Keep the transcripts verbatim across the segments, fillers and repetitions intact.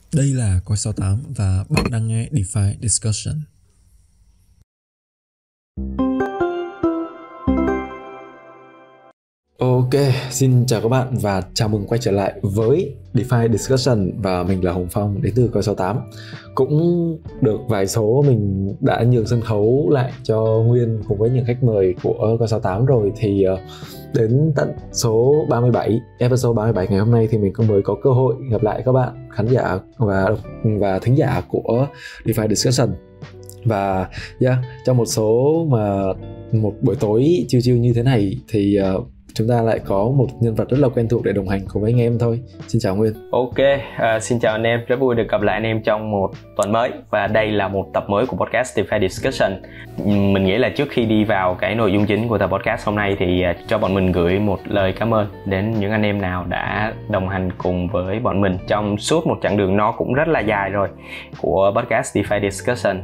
Đây là Coi sáu tám và bạn đang nghe DeFi Discussion. Ok, xin chào các bạn và chào mừng quay trở lại với DeFi Discussion và mình là Hồng Phong đến từ Coi sáu tám. Cũng được vài số mình đã nhường sân khấu lại cho Nguyên cùng với những khách mời của Coi sáu tám rồi, thì đến tận số ba mươi bảy, episode ba mươi bảy ngày hôm nay thì mình cũng mới có cơ hội gặp lại các bạn khán giả và và thính giả của DeFi Discussion. Và yeah, trong một số mà một buổi tối chill chill như thế này thì uh, chúng ta lại có một nhân vật rất là quen thuộc để đồng hành cùng với anh em thôi. Xin chào Nguyên. Ok, uh, xin chào anh em, rất vui được gặp lại anh em trong một tuần mới. Và đây là một tập mới của podcast DeFi Discussion. Mình nghĩ là trước khi đi vào cái nội dung chính của tập podcast hôm nay thì uh, cho bọn mình gửi một lời cảm ơn đến những anh em nào đã đồng hành cùng với bọn mình trong suốt một chặng đường nó cũng rất là dài rồi của podcast DeFi Discussion.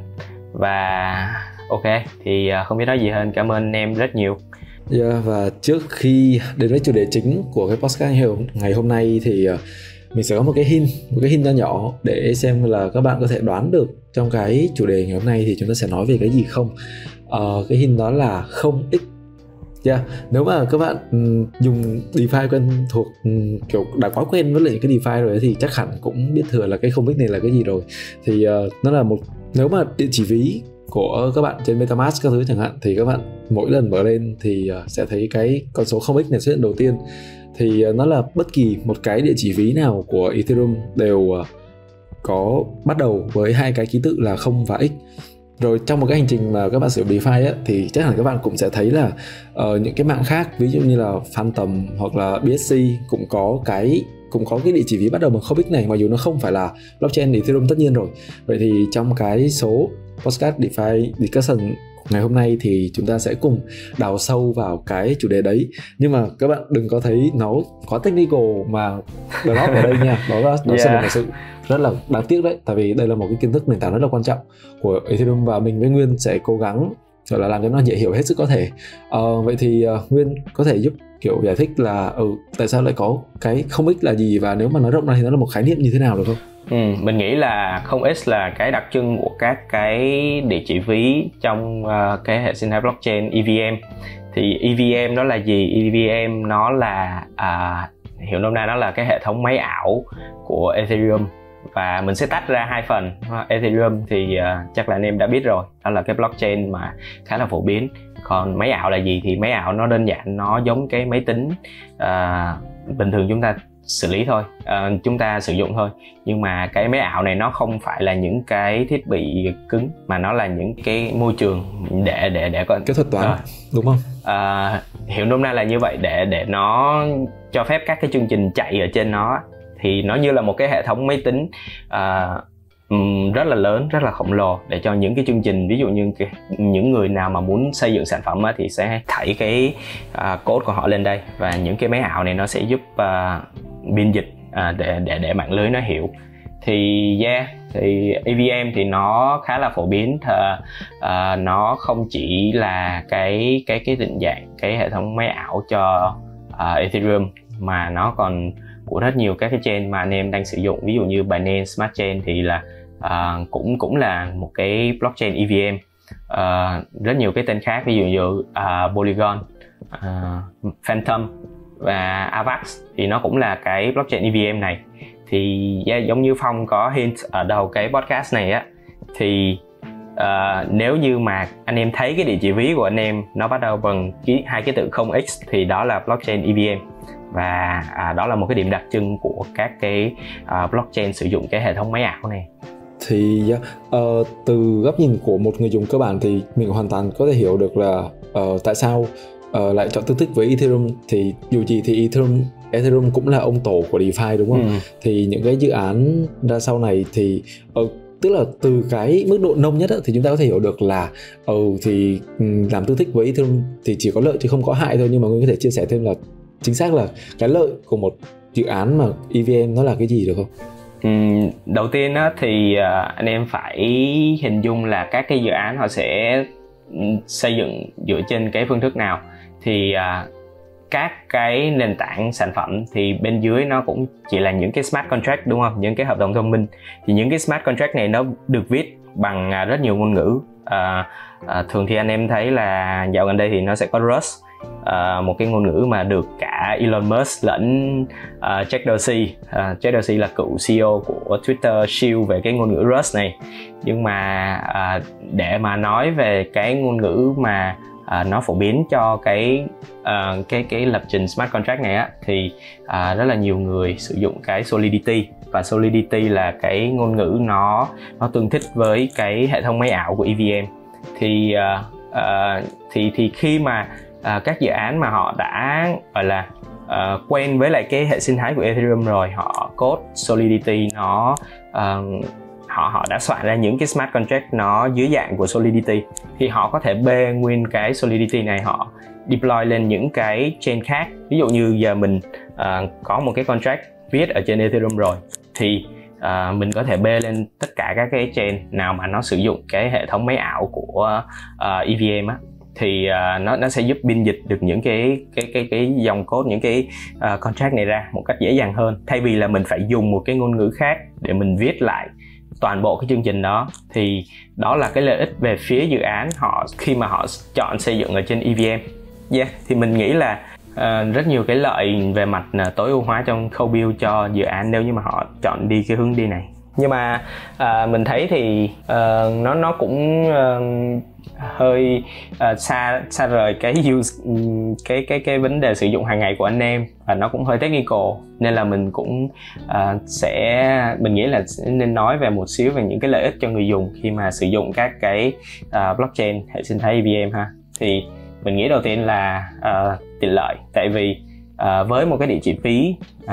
Và ok, thì uh, không biết nói gì hơn, cảm ơn anh em rất nhiều. Yeah, và trước khi đến với chủ đề chính của cái podcast ngày hôm nay thì uh, mình sẽ có một cái hint, một cái hint nho nhỏ để xem là các bạn có thể đoán được trong cái chủ đề ngày hôm nay thì chúng ta sẽ nói về cái gì không. Uh, cái hint đó là không x. Yeah. Nếu mà các bạn um, dùng DeFi quen thuộc, um, kiểu đã quá quen với lại những cái DeFi rồi thì chắc hẳn cũng biết thừa là cái không x này là cái gì rồi. Thì uh, nó là một, nếu mà địa chỉ ví của các bạn trên MetaMask các thứ chẳng hạn, thì các bạn mỗi lần mở lên thì uh, sẽ thấy cái con số không x này xuất hiện đầu tiên. Thì uh, nó là bất kỳ một cái địa chỉ ví nào của Ethereum đều uh, có bắt đầu với hai cái ký tự là không và x. Rồi trong một cái hành trình mà các bạn sử dụng DeFi á, thì chắc hẳn các bạn cũng sẽ thấy là uh, những cái mạng khác, ví dụ như là Phantom hoặc là bê ét xê cũng có cái cũng có cái địa chỉ ví bắt đầu bằng không x này, mặc dù nó không phải là blockchain Ethereum tất nhiên rồi. Vậy thì trong cái số podcast DeFi Discussion ngày hôm nay thì chúng ta sẽ cùng đào sâu vào cái chủ đề đấy. Nhưng mà các bạn đừng có thấy nó quá technical mà drop ở đây nha. Đó là nó yeah. sẽ là một sự rất là đáng tiếc đấy, tại vì đây là một cái kiến thức nền tảng rất là quan trọng của Ethereum và mình với Nguyên sẽ cố gắng gọi là làm cho nó dễ hiểu hết sức có thể. Uh, vậy thì uh, Nguyên có thể giúp kiểu giải thích là ừ, tại sao lại có cái không x là gì, và nếu mà nói rộng ra thì nó là một khái niệm như thế nào được không? Ừ, mình nghĩ là không x là cái đặc trưng của các cái địa chỉ ví trong uh, cái hệ sinh thái blockchain e vê em. Thì e vê em đó là gì? e vê em nó là uh, hiểu nôm na nó là cái hệ thống máy ảo của Ethereum, và mình sẽ tách ra hai phần. Ethereum thì uh, chắc là anh em đã biết rồi, đó là cái blockchain mà khá là phổ biến. Còn máy ảo là gì? Thì máy ảo nó đơn giản, nó giống cái máy tính uh, bình thường chúng ta xử lý thôi, uh, chúng ta sử dụng thôi. Nhưng mà cái máy ảo này nó không phải là những cái thiết bị cứng, mà nó là những cái môi trường để để để có cái thuật toán, uh, đúng không? Uh, hiểu nôm na là như vậy, để để nó cho phép các cái chương trình chạy ở trên nó. Thì nó như là một cái hệ thống máy tính uh, um, rất là lớn, rất là khổng lồ, để cho những cái chương trình, ví dụ như cái, những người nào mà muốn xây dựng sản phẩm á, thì sẽ thảy cái uh, code của họ lên đây, và những cái máy ảo này nó sẽ giúp uh, biên dịch uh, để để để mạng lưới nó hiểu. Thì yeah, thì e vê em thì nó khá là phổ biến. Thờ, uh, nó không chỉ là cái cái cái định dạng cái hệ thống máy ảo cho uh, Ethereum, mà nó còn của rất nhiều các cái chain mà anh em đang sử dụng. Ví dụ như Binance Smart Chain thì là uh, cũng cũng là một cái blockchain e vê em. Uh, rất nhiều cái tên khác, ví dụ như uh, Polygon, uh, Phantom và Avax thì nó cũng là cái blockchain e vê em này. Thì yeah, giống như Phong có hint ở đầu cái podcast này á, thì uh, nếu như mà anh em thấy cái địa chỉ ví của anh em nó bắt đầu bằng ký, hai cái tự không x thì đó là blockchain e vê em. Và à, đó là một cái điểm đặc trưng của các cái uh, blockchain sử dụng cái hệ thống máy ảo này. Thì uh, từ góc nhìn của một người dùng cơ bản thì mình hoàn toàn có thể hiểu được là uh, tại sao uh, lại chọn tương thích với Ethereum. Thì dù gì thì Ethereum Ethereum cũng là ông tổ của DeFi, đúng không? Ừ. Thì những cái dự án ra sau này thì uh, tức là từ cái mức độ nông nhất á, thì chúng ta có thể hiểu được là ừ, thì um, làm tương thích với Ethereum thì chỉ có lợi chứ không có hại thôi. Nhưng mà Nguyên có thể chia sẻ thêm là chính xác là cái lợi của một dự án mà e vê em nó là cái gì được không? Uhm, đầu tiên á, thì uh, anh em phải hình dung là các cái dự án họ sẽ xây dựng dựa trên cái phương thức nào. Thì uh, các cái nền tảng sản phẩm thì bên dưới nó cũng chỉ là những cái smart contract, đúng không? Những cái hợp đồng thông minh. Thì những cái smart contract này nó được viết bằng rất nhiều ngôn ngữ. À, à, thường thì anh em thấy là dạo gần đây thì nó sẽ có Rust, à, một cái ngôn ngữ mà được cả Elon Musk lẫn uh, Jack Dorsey, uh, Jack Dorsey là cựu xê e ô của Twitter, siêu về cái ngôn ngữ Rust này. Nhưng mà uh, để mà nói về cái ngôn ngữ mà uh, nó phổ biến cho cái uh, cái cái lập trình smart contract này á, thì uh, rất là nhiều người sử dụng cái Solidity. Và Solidity là cái ngôn ngữ nó nó tương thích với cái hệ thống máy ảo của e vê em. Thì uh, uh, thì thì khi mà uh, các dự án mà họ đã gọi là uh, quen với lại cái hệ sinh thái của Ethereum rồi, họ code Solidity, nó uh, họ họ đã soạn ra những cái smart contract nó dưới dạng của Solidity, thì họ có thể bê nguyên cái Solidity này, họ deploy lên những cái chain khác. Ví dụ như giờ mình uh, có một cái contract viết ở trên Ethereum rồi, thì uh, mình có thể bê lên tất cả các cái chain nào mà nó sử dụng cái hệ thống máy ảo của uh, e vê em á, thì uh, nó nó sẽ giúp biên dịch được những cái cái cái cái dòng code, những cái uh, contract này ra một cách dễ dàng hơn, thay vì là mình phải dùng một cái ngôn ngữ khác để mình viết lại toàn bộ cái chương trình đó. Thì đó là cái lợi ích về phía dự án họ khi mà họ chọn xây dựng ở trên e vê em. Yeah, thì mình nghĩ là uh, rất nhiều cái lợi về mặt uh, tối ưu hóa trong khâu build cho dự án nếu như mà họ chọn đi cái hướng đi này. Nhưng mà uh, mình thấy thì uh, nó nó cũng uh, hơi uh, xa xa rời cái use, cái cái cái vấn đề sử dụng hàng ngày của anh em, và nó cũng hơi technical, nên là mình cũng uh, sẽ mình nghĩ là nên nói về một xíu về những cái lợi ích cho người dùng khi mà sử dụng các cái uh, blockchain hệ sinh thái e vê em ha. Thì mình nghĩ đầu tiên là uh, tiện lợi, tại vì uh, với một cái địa chỉ phí uh,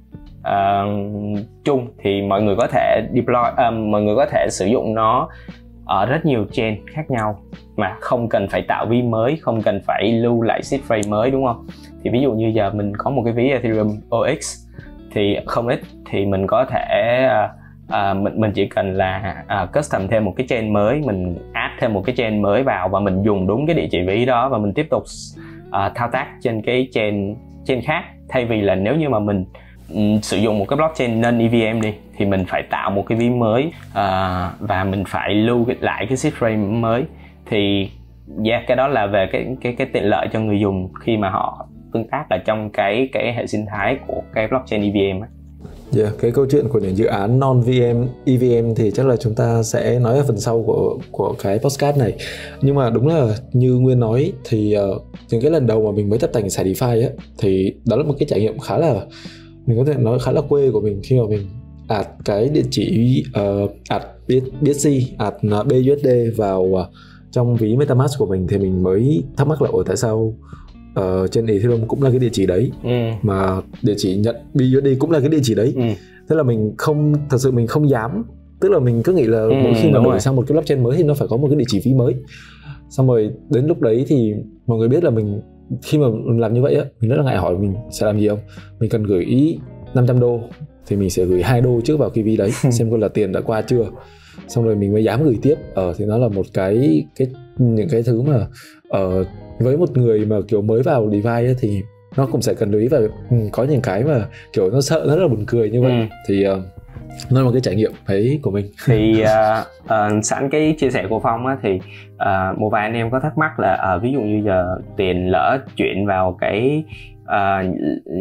uh, chung thì mọi người có thể deploy, uh, mọi người có thể sử dụng nó ở rất nhiều chain khác nhau mà không cần phải tạo ví mới, không cần phải lưu lại seed phrase mới, đúng không? Thì ví dụ như giờ mình có một cái ví Ethereum o ích thì không ít, thì mình có thể uh, uh, mình mình chỉ cần là uh, custom thêm một cái chain mới, mình add thêm một cái chain mới vào và mình dùng đúng cái địa chỉ ví đó và mình tiếp tục uh, thao tác trên cái chain chain khác, thay vì là nếu như mà mình um, sử dụng một cái blockchain non e vê em đi thì mình phải tạo một cái ví mới uh, và mình phải lưu lại cái seed phrase mới. Thì yeah, cái đó là về cái cái cái tiện lợi cho người dùng khi mà họ tương tác ở trong cái cái hệ sinh thái của cái blockchain e vê em á. Yeah, cái câu chuyện của những dự án non vê em, e vê em thì chắc là chúng ta sẽ nói ở phần sau của của cái podcast này. Nhưng mà đúng là như Nguyên nói thì uh, những cái lần đầu mà mình mới tập tành xài DeFi á, thì đó là một cái trải nghiệm khá là, mình có thể nói khá là quê của mình khi mà mình add cái địa chỉ uh, add bê ét xê, add bê u ét đê vào uh, trong ví MetaMask của mình, thì mình mới thắc mắc là ủa tại sao uh, trên Ethereum cũng là cái địa chỉ đấy, ừ. mà địa chỉ nhận bê u ét đê cũng là cái địa chỉ đấy, ừ. Tức là mình không, thật sự mình không dám, tức là mình cứ nghĩ là ừ, mỗi khi mà đổi sang một cái blockchain mới thì nó phải có một cái địa chỉ ví mới. Xong rồi đến lúc đấy thì mọi người biết là mình khi mà làm như vậy á, mình rất là ngại hỏi mình sẽ làm gì không. Mình cần gửi ý năm trăm đô thì mình sẽ gửi hai đô trước vào cái ví đấy xem coi là tiền đã qua chưa, xong rồi mình mới dám gửi tiếp. Ờ thì nó là một cái cái những cái thứ mà ở uh, với một người mà kiểu mới vào DeFi ấy, thì nó cũng sẽ cần lưu ý, và um, có những cái mà kiểu nó sợ, nó rất là buồn cười như vậy. ừ. Thì uh, nó là một cái trải nghiệm ấy của mình. Thì uh, uh, sẵn cái chia sẻ của Phong á, thì uh, một vài anh em có thắc mắc là uh, ví dụ như giờ tiền lỡ chuyển vào cái uh,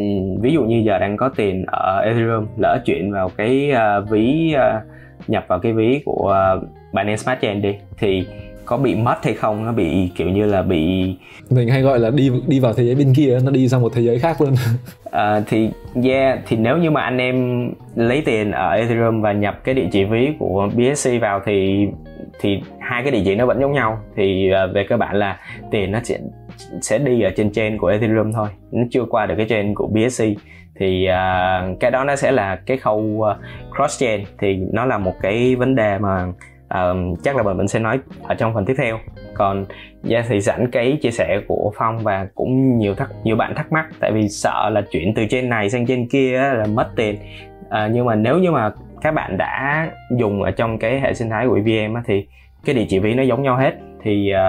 ví dụ như giờ đang có tiền ở Ethereum, lỡ chuyển vào cái uh, ví uh, nhập vào cái ví của uh, Binance Smart Chain đi, thì có bị mất hay không, nó bị kiểu như là bị, mình hay gọi là đi đi vào thế giới bên kia, nó đi sang một thế giới khác luôn. uh, thì yeah, thì nếu như mà anh em lấy tiền ở Ethereum và nhập cái địa chỉ ví của bê ét xê vào thì thì hai cái địa chỉ nó vẫn giống nhau, thì uh, về cơ bản là tiền nó sẽ sẽ đi ở trên chain của Ethereum thôi, nó chưa qua được cái chain của bê ét xê. Thì uh, cái đó nó sẽ là cái khâu uh, cross chain, thì nó là một cái vấn đề mà uh, chắc là mình sẽ nói ở trong phần tiếp theo. Còn yeah, thì sẵn cái chia sẻ của Phong và cũng nhiều thắc nhiều bạn thắc mắc, tại vì sợ là chuyển từ trên này sang trên kia là mất tiền. Uh, nhưng mà nếu như mà các bạn đã dùng ở trong cái hệ sinh thái của e vê em á, thì cái địa chỉ ví nó giống nhau hết. Thì uh,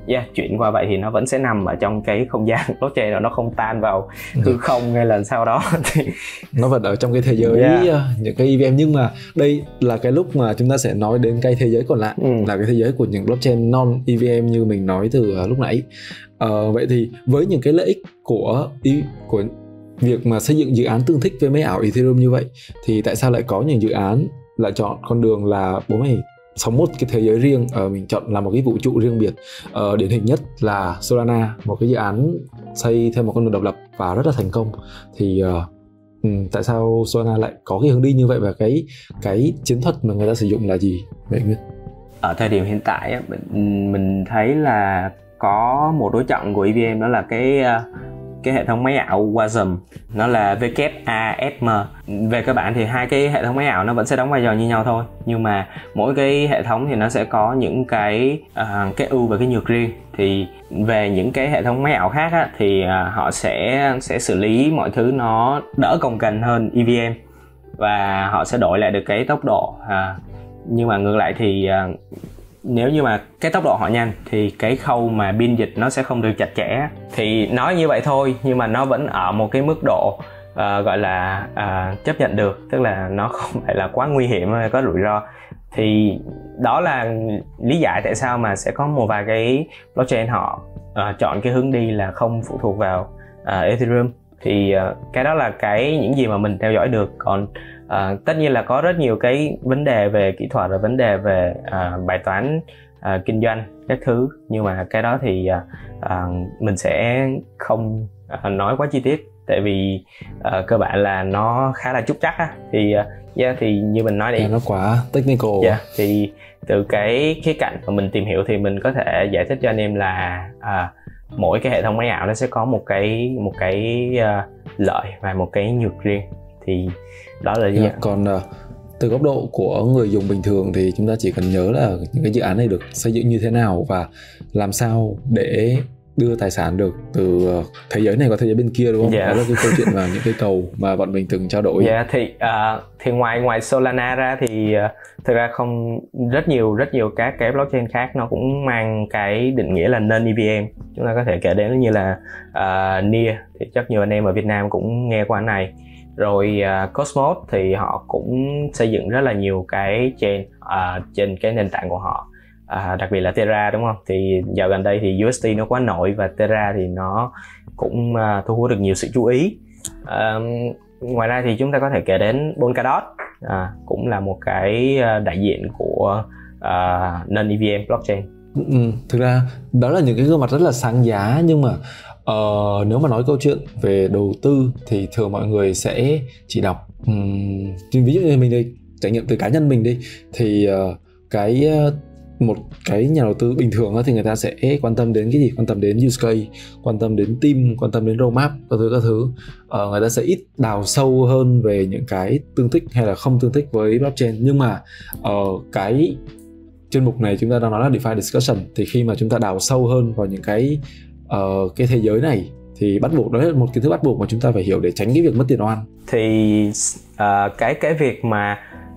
yeah, chuyển qua vậy thì nó vẫn sẽ nằm ở trong cái không gian blockchain rồi, nó không tan vào hư không hay là sau đó thì nó vẫn ở trong cái thế giới yeah. uh, những cái e vê em. Nhưng mà đây là cái lúc mà chúng ta sẽ nói đến cái thế giới còn lại, ừ. là cái thế giới của những blockchain non e vê em như mình nói từ uh, lúc nãy. Uh, vậy thì với những cái lợi ích của của việc mà xây dựng dự án tương thích với máy ảo Ethereum như vậy, thì tại sao lại có những dự án lại chọn con đường là bố mày sống một cái thế giới riêng, uh, mình chọn làm một cái vũ trụ riêng biệt. Uh, điển hình nhất là Solana, một cái dự án xây theo một con đường độc lập và rất là thành công. Thì uh, um, tại sao Solana lại có cái hướng đi như vậy, và cái cái chiến thuật mà người ta sử dụng là gì vậy Nguyên? Ở thời điểm hiện tại mình mình thấy là có một đối trọng của e vê em, đó là cái cái hệ thống máy ảo Wasm, nó là W A S M. Về cơ bản thì hai cái hệ thống máy ảo nó vẫn sẽ đóng vai trò như nhau thôi, nhưng mà mỗi cái hệ thống thì nó sẽ có những cái uh, cái ưu và cái nhược riêng. Thì về những cái hệ thống máy ảo khác á, thì uh, họ sẽ sẽ xử lý mọi thứ nó đỡ cồng kềnh hơn e vê em, và họ sẽ đổi lại được cái tốc độ. Uh, nhưng mà ngược lại thì uh, nếu như mà cái tốc độ họ nhanh thì cái khâu mà biên dịch nó sẽ không được chặt chẽ. Thì nói như vậy thôi, nhưng mà nó vẫn ở một cái mức độ uh, gọi là uh, chấp nhận được, tức là nó không phải là quá nguy hiểm hay có rủi ro. Thì đó là lý giải tại sao mà sẽ có một vài cái blockchain họ uh, chọn cái hướng đi là không phụ thuộc vào uh, Ethereum. Thì uh, cái đó là cái những gì mà mình theo dõi được. Còn uh, tất nhiên là có rất nhiều cái vấn đề về kỹ thuật và vấn đề về uh, bài toán uh, kinh doanh các thứ, nhưng mà cái đó thì uh, uh, mình sẽ không uh, nói quá chi tiết, tại vì uh, cơ bản là nó khá là trúc trắc á. Thì uh, yeah, thì như mình nói đi, nó quá technical. Yeah, thì từ cái khía cạnh mà mình tìm hiểu thì mình có thể giải thích cho anh em là uh, mỗi cái hệ thống máy ảo nó sẽ có một cái một cái uh, lợi và một cái nhược riêng. Thì đó là gì? Yeah, còn uh, từ góc độ của người dùng bình thường thì chúng ta chỉ cần nhớ là những cái dự án này được xây dựng như thế nào và làm sao để đưa tài sản được từ thế giới này qua thế giới bên kia, đúng không? Yeah. Đó là cái câu chuyện và những cái cầu mà bọn mình từng trao đổi. Yeah, thì uh, thì ngoài ngoài Solana ra thì uh, thực ra không rất nhiều rất nhiều các cái blockchain khác nó cũng mang cái định nghĩa là non e vê em. Chúng ta có thể kể đến như là uh, Near, thì chắc nhiều anh em ở Việt Nam cũng nghe qua này. Rồi uh, Cosmos thì họ cũng xây dựng rất là nhiều cái chain uh, trên cái nền tảng của họ. À, đặc biệt là Terra, đúng không? Thì dạo gần đây thì u ét đê nó quá nổi và Terra thì nó cũng uh, thu hút được nhiều sự chú ý. Uh, ngoài ra thì chúng ta có thể kể đến Polkadot, à, cũng là một cái đại diện của uh, non e vê em blockchain. Ừ, thực ra đó là những cái gương mặt rất là sáng giá, nhưng mà uh, nếu mà nói câu chuyện về đầu tư thì thường mọi người sẽ chỉ đọc um, ví dụ như mình đây, trải nghiệm từ cá nhân mình đi, thì uh, cái uh, một cái nhà đầu tư bình thường thì người ta sẽ quan tâm đến cái gì? Quan tâm đến use case, quan tâm đến team, quan tâm đến roadmap, các thứ các thứ. Ờ, người ta sẽ ít đào sâu hơn về những cái tương thích hay là không tương thích với blockchain. Nhưng mà ở uh, cái chuyên mục này chúng ta đang nói là DeFi discussion, thì khi mà chúng ta đào sâu hơn vào những cái uh, cái thế giới này thì bắt buộc, đó là một kiến thức bắt buộc mà chúng ta phải hiểu để tránh cái việc mất tiền oan. Thì uh, cái cái việc mà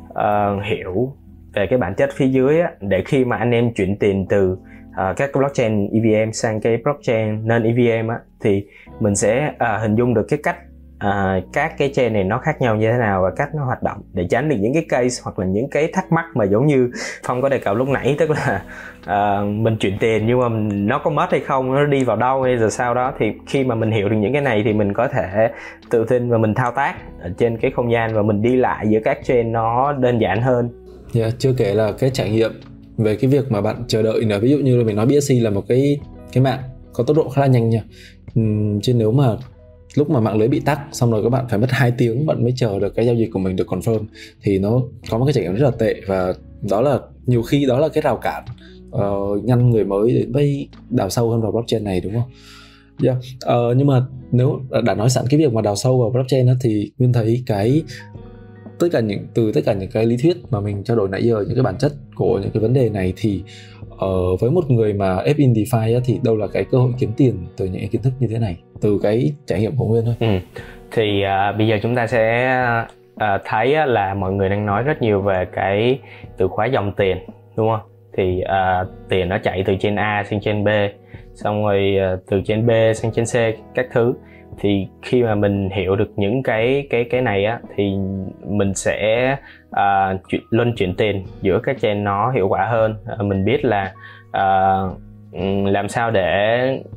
uh, hiểu về cái bản chất phía dưới á, để khi mà anh em chuyển tiền từ uh, các blockchain e vê em sang cái blockchain non e vê em á, thì mình sẽ uh, hình dung được cái cách uh, các cái chain này nó khác nhau như thế nào và cách nó hoạt động, để tránh được những cái case hoặc là những cái thắc mắc mà giống như Phong có đề cập lúc nãy, tức là uh, mình chuyển tiền nhưng mà mình, nó có mất hay không, nó đi vào đâu hay giờ sau đó. Thì khi mà mình hiểu được những cái này thì mình có thể tự tin và mình thao tác ở trên cái không gian và mình đi lại giữa các chain nó đơn giản hơn. Yeah, chưa kể là cái trải nghiệm về cái việc mà bạn chờ đợi nữa. Ví dụ như là mình nói bê ét xê là một cái cái mạng có tốc độ khá là nhanh nha. Uhm, chứ nếu mà lúc mà mạng lưới bị tắc xong rồi các bạn phải mất hai tiếng bạn mới chờ được cái giao dịch của mình được confirm thì nó có một cái trải nghiệm rất là tệ, và đó là nhiều khi đó là cái rào cản uh, ngăn người mới đến với đào sâu hơn vào blockchain này, đúng không? Yeah. Uh, nhưng mà nếu đã nói sẵn cái việc mà đào sâu vào blockchain đó, thì Nguyên thấy cái tất cả những từ tất cả những cái lý thuyết mà mình trao đổi nãy giờ, những cái bản chất của những cái vấn đề này, thì uh, với một người mà ép in DeFi á, thì đâu là cái cơ hội kiếm tiền từ những cái kiến thức như thế này, từ cái trải nghiệm của Nguyên thôi. Ừ. Thì uh, bây giờ chúng ta sẽ uh, thấy uh, là mọi người đang nói rất nhiều về cái từ khóa dòng tiền, đúng không? Thì uh, tiền nó chạy từ trên A sang trên B, xong rồi uh, từ chain B sang chain C các thứ. Thì khi mà mình hiểu được những cái cái cái này á thì mình sẽ uh, chuyển, luân chuyển tiền giữa các chain nó hiệu quả hơn. Uh, mình biết là uh, làm sao để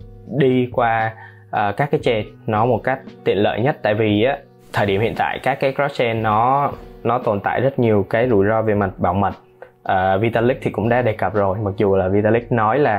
đi qua uh, các cái chain nó một cách tiện lợi nhất, tại vì á thời điểm hiện tại các cái cross chain nó nó tồn tại rất nhiều cái rủi ro về mặt bảo mật. Uh, Vitalik thì cũng đã đề cập rồi, mặc dù là Vitalik nói là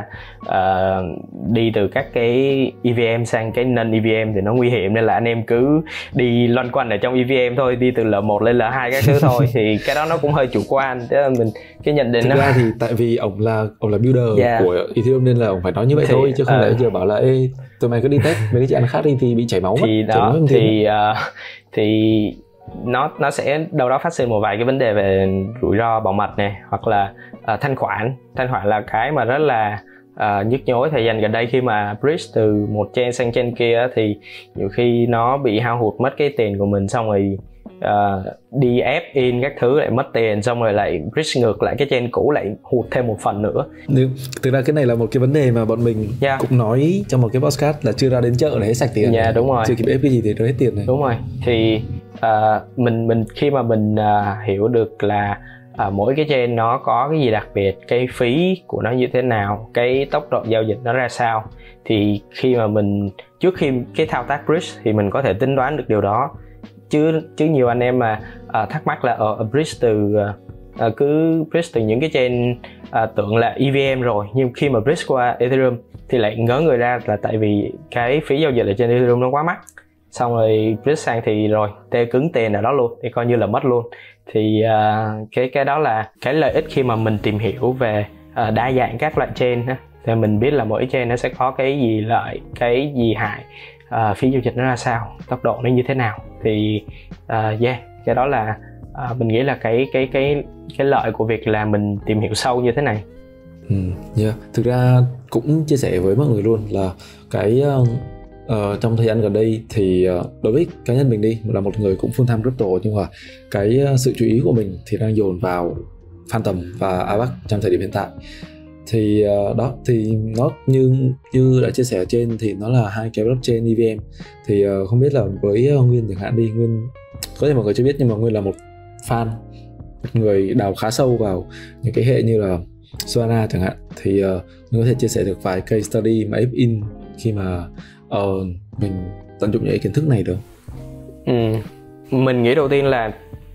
uh, đi từ các cái e vê em sang cái non e vê em thì nó nguy hiểm, nên là anh em cứ đi loanh quanh ở trong e vê em thôi, đi từ L một lên L hai các thứ thôi. Thì cái đó nó cũng hơi chủ quan, tức là mình cái nhận định thực nó... ra thì tại vì ông là ông là builder yeah. của Ethereum nên là ông phải nói như vậy thì, thôi, chứ không uh, lẽ giờ bảo là ê tụi mày cứ đi test mấy cái chuyện khác đi thì bị chảy máu thì mất. đó thì uh, thì nó nó sẽ đâu đó phát sinh một vài cái vấn đề về rủi ro bảo mật này, hoặc là uh, thanh khoản thanh khoản là cái mà rất là uh, nhức nhối thời gian gần đây. Khi mà bridge từ một chain sang chain kia thì nhiều khi nó bị hao hụt mất cái tiền của mình, xong rồi uh, đi ép in các thứ lại mất tiền, xong rồi lại bridge ngược lại cái chain cũ lại hụt thêm một phần nữa. Nếu, thực ra cái này là một cái vấn đề mà bọn mình yeah. cũng nói trong một cái podcast là chưa ra đến chợ để hết sạch tiền. Dạ yeah, đúng rồi. Chưa kịp ép cái gì thì nó hết tiền này. Đúng rồi. Thì uh, mình mình khi mà mình uh, hiểu được là uh, mỗi cái chain nó có cái gì đặc biệt, cái phí của nó như thế nào, cái tốc độ giao dịch nó ra sao, thì khi mà mình trước khi cái thao tác bridge thì mình có thể tính đoán được điều đó. Chứ chứ nhiều anh em mà uh, thắc mắc là ở uh, bridge từ uh, cứ bridge từ những cái chain uh, tưởng là e vê em rồi, nhưng khi mà bridge qua Ethereum thì lại ngớ người ra là tại vì cái phí giao dịch ở trên Ethereum nó quá mắc, xong rồi bridge sang thì rồi tê cứng tiền ở đó luôn, thì coi như là mất luôn. Thì uh, cái cái đó là cái lợi ích khi mà mình tìm hiểu về uh, đa dạng các loại chain ha. Thì mình biết là mỗi chain nó sẽ có cái gì lợi, cái gì hại, uh, phí giao dịch nó ra sao, tốc độ nó như thế nào. Thì uh, yeah, cái đó là uh, mình nghĩ là cái cái cái cái lợi của việc là mình tìm hiểu sâu như thế này. Ừ, yeah. Thực ra cũng chia sẻ với mọi người luôn là cái uh, uh, trong thời gian gần đây thì uh, đối với cá nhân mình đi là một người cũng full time crypto, nhưng mà cái uh, sự chú ý của mình thì đang dồn vào Phantom và a vê a xê trong thời điểm hiện tại. Thì uh, đó thì nó như như đã chia sẻ ở trên thì nó là hai cái blockchain e vê em. Thì uh, không biết là với uh, Nguyên chẳng hạn đi, Nguyên có thể mọi người chưa biết nhưng mà Nguyên là một fan, một người đào khá sâu vào những cái hệ như là Solana chẳng hạn, thì uh, mình có thể chia sẻ được vài case study mà ép in khi mà uh, mình tận dụng những cái kiến thức này được. Ừ. Mình nghĩ đầu tiên là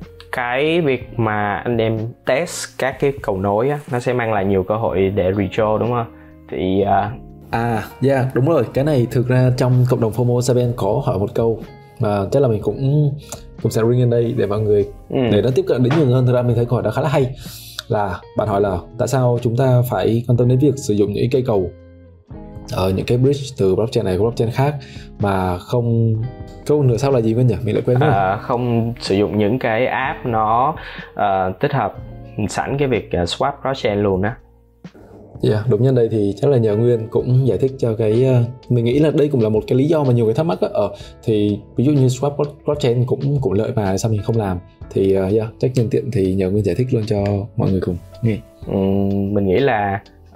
cái việc mà anh em test các cái cầu nối á, nó sẽ mang lại nhiều cơ hội để redraw, đúng không? Thì uh... à yeah đúng rồi, cái này thực ra trong cộng đồng FOMO Saben có hỏi một câu mà chắc là mình cũng cũng sẽ bring in đây để mọi người ừ. để nó tiếp cận đến nhiều hơn. Thực ra mình thấy câu hỏi đó khá là hay, là bạn hỏi là tại sao chúng ta phải quan tâm đến việc sử dụng những cây cầu ở những cái bridge từ blockchain này qua blockchain khác mà không... Câu nửa sau là gì Vinh nhỉ? Mình lại quên rồi. À, không sử dụng những cái app nó uh, tích hợp sẵn cái việc uh, swap cross-chain luôn á. Yeah, đúng nhân đây thì chắc là nhờ Nguyên cũng giải thích cho cái... Uh, mình nghĩ là đây cũng là một cái lý do mà nhiều người thắc mắc á. Ờ, thì ví dụ như swap cross-chain cũng cũng lợi mà sao mình không làm? Thì uh, yeah, chắc nhân tiện thì nhờ Nguyên giải thích luôn cho mọi người cùng nghe. uhm, Mình nghĩ là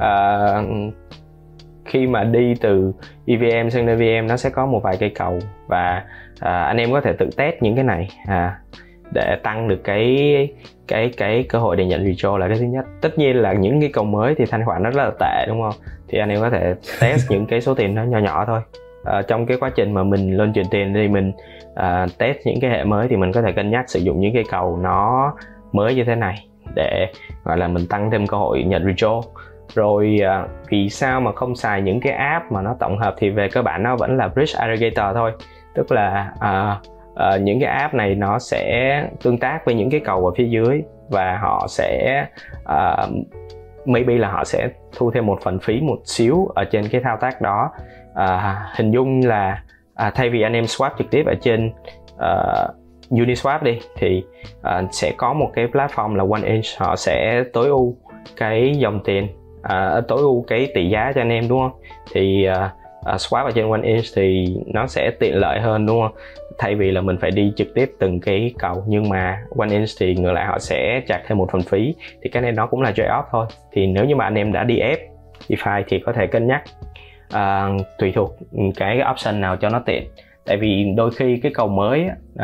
uh, khi mà đi từ e vê em sang en vê em nó sẽ có một vài cây cầu, và à, anh em có thể tự test những cái này à, để tăng được cái cái cái cơ hội để nhận redraw là cái thứ nhất. Tất nhiên là những cái cầu mới thì thanh khoản nó rất là tệ, đúng không? Thì anh em có thể test những cái số tiền nó nhỏ nhỏ thôi. À, trong cái quá trình mà mình lên chuyển tiền thì mình à, test những cái hệ mới thì mình có thể cân nhắc sử dụng những cây cầu nó mới như thế này để gọi là mình tăng thêm cơ hội nhận redraw. Rồi uh, vì sao mà không xài những cái app mà nó tổng hợp, thì về cơ bản nó vẫn là bridge aggregator thôi. Tức là uh, uh, những cái app này nó sẽ tương tác với những cái cầu ở phía dưới, và họ sẽ uh, maybe là họ sẽ thu thêm một phần phí một xíu ở trên cái thao tác đó. Uh, hình dung là uh, thay vì anh em swap trực tiếp ở trên uh, Uniswap đi, thì uh, sẽ có một cái platform là OneInch, họ sẽ tối ưu cái dòng tiền, À, tối ưu cái tỷ giá cho anh em, đúng không? Thì uh, uh, swap ở trên OneInch thì nó sẽ tiện lợi hơn, đúng không? Thay vì là mình phải đi trực tiếp từng cái cầu, nhưng mà OneInch thì ngược lại họ sẽ chặt thêm một phần phí, thì cái này nó cũng là trade off thôi. Thì nếu như mà anh em đã đi ép DeFi thì có thể cân nhắc uh, tùy thuộc cái option nào cho nó tiện. Tại vì đôi khi cái cầu mới uh,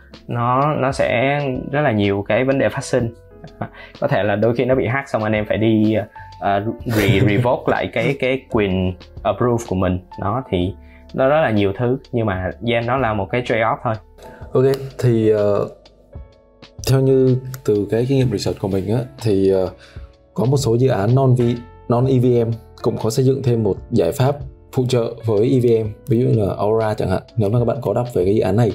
nó nó sẽ rất là nhiều cái vấn đề phát sinh. Có thể là đôi khi nó bị hack xong anh em phải đi uh, re revoke lại cái cái quyền approve của mình. Đó thì nó rất là nhiều thứ, nhưng mà yeah, nó là một cái trade off thôi. Ok, thì uh, theo như từ cái kinh nghiệm research của mình á, thì uh, có một số dự án non non e vê em cũng có xây dựng thêm một giải pháp phụ trợ với e vê em, ví dụ như là Aurora chẳng hạn. Nếu mà các bạn có đọc về cái dự án này,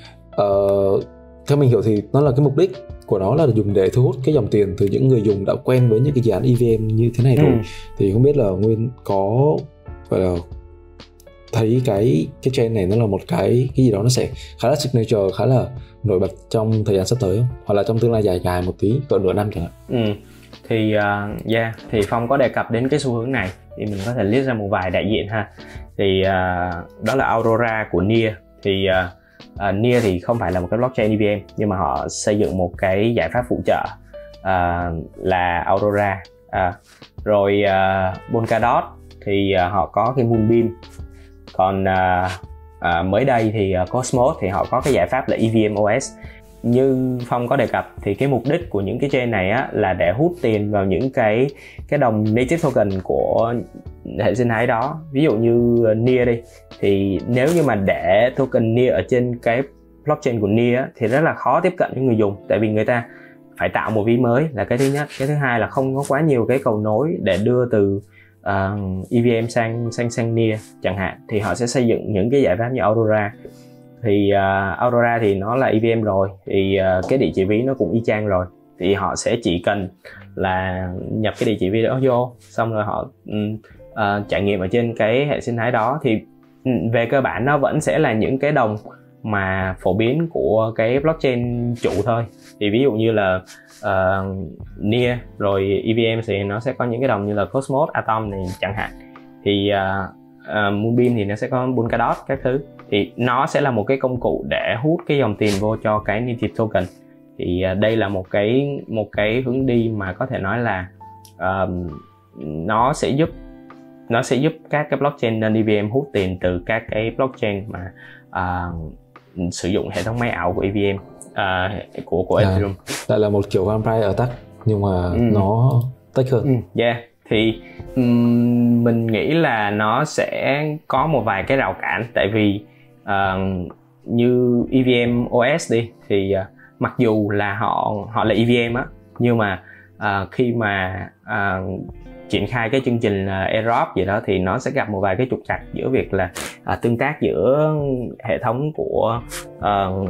uh, theo mình hiểu thì nó là cái mục đích của nó là dùng để thu hút cái dòng tiền từ những người dùng đã quen với những cái dự án e vê em như thế này rồi. Ừ. Thì không biết là Nguyên có gọi là thấy cái cái trend này nó là một cái cái gì đó nó sẽ khá là signature, khá là nổi bật trong thời gian sắp tới không? Hoặc là trong tương lai dài dài một tí, cỡ nửa năm chẳng hạn. Ừ. Thì uh, yeah, thì Phong có đề cập đến cái xu hướng này, thì mình có thể list ra một vài đại diện ha. Thì uh, đó là Aurora của Near. Thì uh, uh, Near thì không phải là một cái blockchain e vê em, nhưng mà họ xây dựng một cái giải pháp phụ trợ uh, là Aurora. Uh, rồi uh, Polkadot thì uh, họ có cái Moonbeam. Còn uh, uh, mới đây thì uh, Cosmos thì họ có cái giải pháp là e vê em o ét. Như Phong có đề cập thì cái mục đích của những cái chain này á, là để hút tiền vào những cái cái đồng native token của hệ sinh thái đó. Ví dụ như Near đi, thì nếu như mà để token Near ở trên cái blockchain của Near á, thì rất là khó tiếp cận với người dùng, tại vì người ta phải tạo một ví mới là cái thứ nhất. Cái thứ hai là không có quá nhiều cái cầu nối để đưa từ uh, e vê em sang sang sang Near chẳng hạn, thì họ sẽ xây dựng những cái giải pháp như Aurora. Thì uh, Aurora thì nó là e vê em rồi, thì uh, cái địa chỉ ví nó cũng y chang rồi, thì họ sẽ chỉ cần là nhập cái địa chỉ ví đó vô, xong rồi họ um, uh, trải nghiệm ở trên cái hệ sinh thái đó. Thì um, về cơ bản nó vẫn sẽ là những cái đồng mà phổ biến của cái blockchain chủ thôi. Thì ví dụ như là uh, Near rồi e vê em thì nó sẽ có những cái đồng như là Cosmos, Atom này chẳng hạn. Thì uh, uh, Moonbeam thì nó sẽ có Polkadot các thứ. Thì nó sẽ là một cái công cụ để hút cái dòng tiền vô cho cái native token. Thì uh, đây là một cái một cái hướng đi mà có thể nói là uh, nó sẽ giúp nó sẽ giúp các cái blockchain nên e vê em hút tiền từ các cái blockchain mà uh, sử dụng hệ thống máy ảo của e vê em uh, của của Ethereum. À, lại là một kiểu vampire attack nhưng mà ừ. nó tech hơn. Ừ, yeah. Thì um, mình nghĩ là nó sẽ có một vài cái rào cản, tại vì uh, như e vê em o ét đi thì uh, mặc dù là họ họ là e vê em á, nhưng mà uh, khi mà uh, triển khai cái chương trình uh, airdrop gì đó thì nó sẽ gặp một vài cái trục trặc giữa việc là uh, tương tác giữa hệ thống của uh,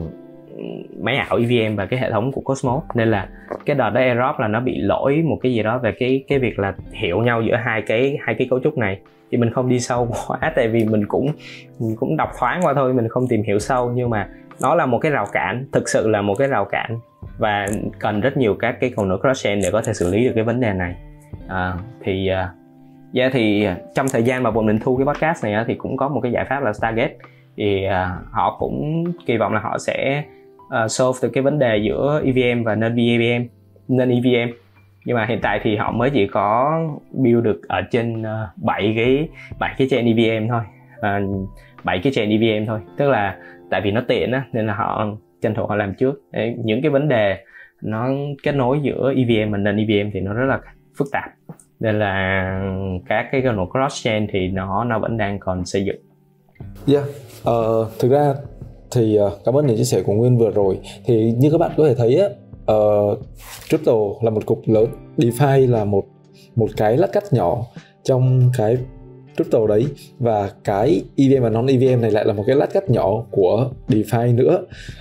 máy ảo e vê em và cái hệ thống của Cosmos. Nên là cái đợt đó airdrop là nó bị lỗi một cái gì đó về cái cái việc là hiểu nhau giữa hai cái hai cái cấu trúc này. Thì mình không đi sâu quá, tại vì mình cũng mình cũng đọc thoáng qua thôi, mình không tìm hiểu sâu, nhưng mà nó là một cái rào cản, thực sự là một cái rào cản, và cần rất nhiều các cái cầu nối cross-chain để có thể xử lý được cái vấn đề này. À, thì uh, yeah, thì trong thời gian mà bọn mình thu cái podcast này thì cũng có một cái giải pháp là Stargate. Thì uh, họ cũng kỳ vọng là họ sẽ uh, solve được cái vấn đề giữa e vê em và nên e vê em, nên e vê em. Nhưng mà hiện tại thì họ mới chỉ có build được ở trên uh, bảy cái bảy cái chain e vê em thôi, uh, bảy cái chain e vê em thôi. Tức là tại vì nó tiện á, nên là họ tranh thủ họ làm trước. Để những cái vấn đề nó kết nối giữa e vê em và nên e vê em thì nó rất là phức tạp, nên là các cái cầu nối cross chain thì nó nó vẫn đang còn xây dựng. Yeah, uh, thực ra thì uh, cảm ơn những chia sẻ của Nguyên vừa rồi. Thì như các bạn có thể thấy á, uh, crypto là một cục lớn, DeFi là một một cái lát cắt nhỏ trong cái crypto đấy, và cái e vê em và non e vê em này lại là một cái lát cắt nhỏ của DeFi nữa.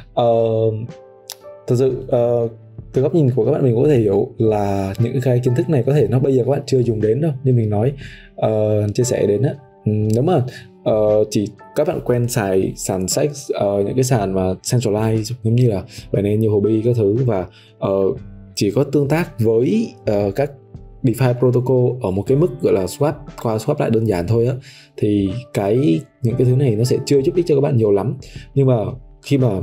Uh, thật sự uh, từ góc nhìn của các bạn mình có thể hiểu là những cái kiến thức này có thể nó bây giờ các bạn chưa dùng đến đâu, như mình nói uh, chia sẻ đến á. Nếu mà uh, chỉ các bạn quen xài sàn sách, uh, những cái sàn mà centralized giống như là Binance, như Huobi các thứ, và uh, chỉ có tương tác với uh, các DeFi protocol ở một cái mức gọi là swap qua swap lại đơn giản thôi á, thì cái những cái thứ này nó sẽ chưa giúp ích cho các bạn nhiều lắm. Nhưng mà khi mà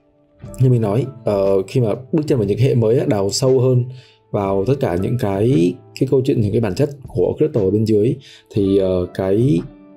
như mình nói, uh, khi mà bước chân vào những hệ mới á, đào sâu hơn vào tất cả những cái cái câu chuyện, những cái bản chất của crypto ở bên dưới, thì uh, cái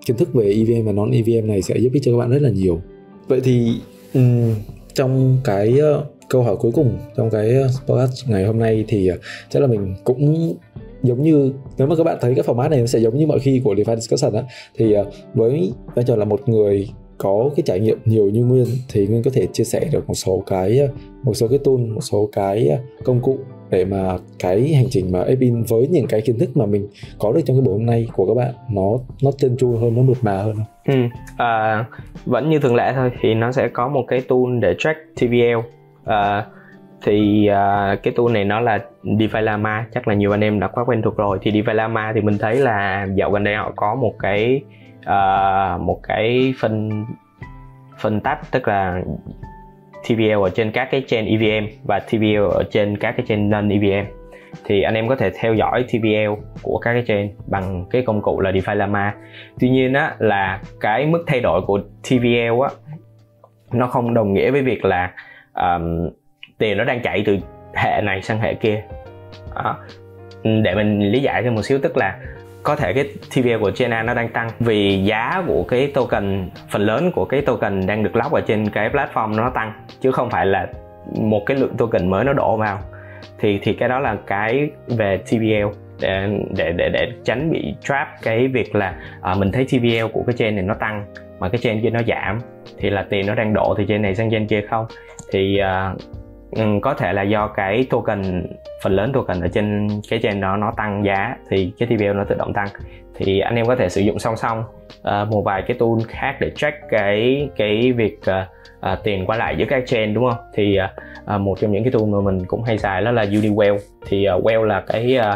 kiến thức về e vê em và non e vê em này sẽ giúp ích cho các bạn rất là nhiều. Vậy thì um, trong cái uh, câu hỏi cuối cùng trong cái podcast ngày hôm nay thì uh, chắc là mình cũng giống như, nếu mà các bạn thấy cái format này nó sẽ giống như mọi khi của DeFi Discussion á, thì uh, với vai trò là một người có cái trải nghiệm nhiều như Nguyên thì Nguyên có thể chia sẻ được một số cái một số cái tool, một số cái công cụ để mà cái hành trình mà Apin với những cái kiến thức mà mình có được trong cái buổi hôm nay của các bạn nó nó trơn tru hơn, nó mượt mà hơn. Ừ, à, vẫn như thường lệ thôi, thì nó sẽ có một cái tool để track tê vê lờ. À, thì à, cái tool này nó là DeFi Llama, chắc là nhiều anh em đã quá quen thuộc rồi. Thì DeFi Llama thì mình thấy là dạo gần đây họ có một cái uh, một cái phân phân tách, tức là tê vê lờ ở trên các cái chain e vê em và tê vê lờ ở trên các cái chain non e vê em. Thì anh em có thể theo dõi tê vê lờ của các cái chain bằng cái công cụ là DeFi Llama. Tuy nhiên á, là cái mức thay đổi của tê vê lờ á, nó không đồng nghĩa với việc là um, tiền nó đang chạy từ hệ này sang hệ kia. Đó. Để mình lý giải thêm một xíu, tức là có thể cái tê vê lờ của chain A nó đang tăng vì giá của cái token, phần lớn của cái token đang được lock ở trên cái platform nó tăng, chứ không phải là một cái lượng token mới nó đổ vào. Thì thì cái đó là cái về tê vê lờ, để để để để tránh bị trap cái việc là à, mình thấy tê vê lờ của cái chain này nó tăng mà cái chain kia nó giảm, thì là tiền nó đang đổ từ chain này sang chain kia không. Thì uh, um, có thể là do cái token, phần lớn token ở trên cái chain đó nó tăng giá thì cái tê vê lờ nó tự động tăng. Thì anh em có thể sử dụng song song uh, một vài cái tool khác để track cái cái việc uh, uh, tiền qua lại giữa các chain, đúng không? Thì uh, uh, một trong những cái tool mà mình cũng hay xài đó là UniWhale. Thì uh, Whale là cái uh,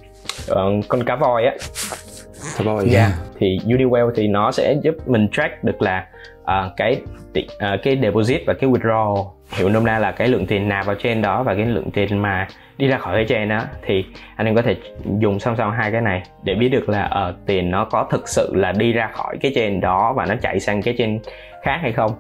uh, con cá voi á. Cá voi. Yeah. Yeah. Thì UniWhale thì nó sẽ giúp mình track được là uh, cái uh, cái deposit và cái withdrawal, hiểu nôm na là cái lượng tiền nạp vào chain đó và cái lượng tiền mà đi ra khỏi cái chain đó. Thì anh em có thể dùng song song hai cái này để biết được là uh, tiền nó có thực sự là đi ra khỏi cái chain đó và nó chạy sang cái chain khác hay không.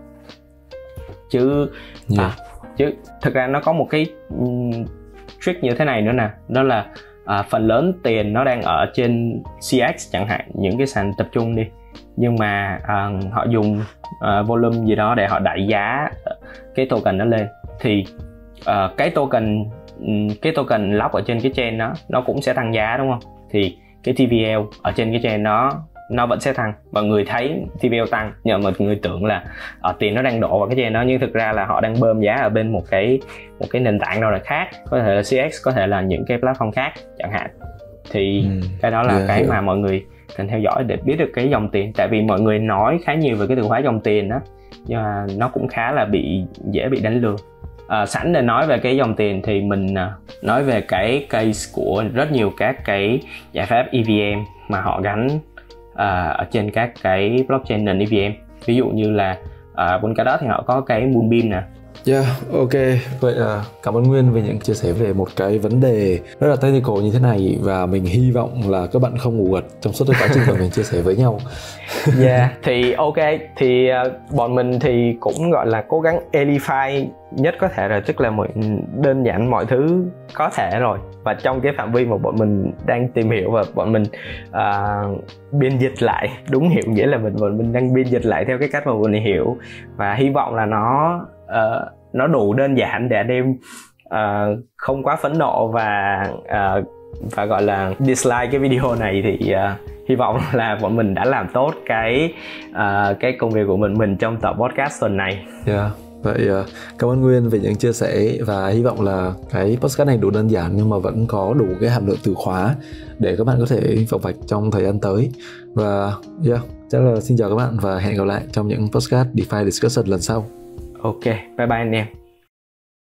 Chứ yeah. à, chứ thực ra nó có một cái um, trick như thế này nữa nè, đó là uh, phần lớn tiền nó đang ở trên xê ích chẳng hạn, những cái sàn tập trung đi, nhưng mà uh, họ dùng uh, volume gì đó để họ đẩy giá cái token nó lên. Thì uh, cái token cái token lock ở trên cái chain đó nó cũng sẽ tăng giá, đúng không? Thì cái tê vê lờ ở trên cái chain đó nó vẫn sẽ tăng. Mọi người thấy tê vê lờ tăng nhưng mà mọi người tưởng là uh, tiền nó đang đổ vào cái chain đó, nhưng thực ra là họ đang bơm giá ở bên một cái một cái nền tảng nào đó khác, có thể là xê ích, có thể là những cái platform khác chẳng hạn. Thì ừ, cái đó là yeah, cái yeah. mà mọi người cần theo dõi để biết được cái dòng tiền. Tại vì mọi người nói khá nhiều về cái từ khóa dòng tiền đó, nhưng mà nó cũng khá là bị dễ bị đánh lừa. À, sẵn để nói về cái dòng tiền thì mình uh, nói về cái case của rất nhiều các cái giải pháp e vê em mà họ gắn uh, ở trên các cái blockchain nền e vê em. Ví dụ như là uh, Polkadot thì họ có cái Moonbeam nè. Yeah, ok. Vậy là uh, cảm ơn Nguyên về những chia sẻ về một cái vấn đề rất là technical như thế này, và mình hy vọng là các bạn không ngủ gật trong suốt cái quá trình mà mình chia sẻ với nhau. Yeah, thì ok, thì uh, bọn mình thì cũng gọi là cố gắng edify nhất có thể rồi, tức là mọi, đơn giản mọi thứ có thể rồi, và trong cái phạm vi mà bọn mình đang tìm hiểu, và bọn mình uh, biên dịch lại, đúng hiểu nghĩa là mình bọn mình đang biên dịch lại theo cái cách mà bọn mình hiểu, và hy vọng là nó uh, nó đủ đơn giản để anh em uh, không quá phẫn nộ và uh, và gọi là dislike cái video này. Thì uh, hy vọng là bọn mình đã làm tốt cái uh, cái công việc của mình mình trong tập podcast tuần này. Yeah. Vậy uh, cảm ơn Nguyên về những chia sẻ, và hy vọng là cái podcast này đủ đơn giản nhưng mà vẫn có đủ cái hàm lượng từ khóa để các bạn có thể phỏng vạch trong thời gian tới. Và yeah, chắc là xin chào các bạn và hẹn gặp lại trong những podcast DeFi Discussion lần sau. Ok, bye bye anh em.